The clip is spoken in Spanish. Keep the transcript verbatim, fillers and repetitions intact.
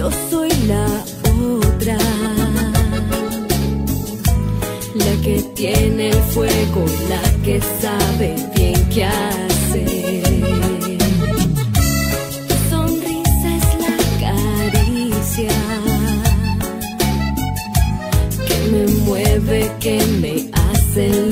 yo soy la otra, la que tiene el fuego, la que sabe bien qué hacer. Tu sonrisa es la caricia que me mueve, que me hace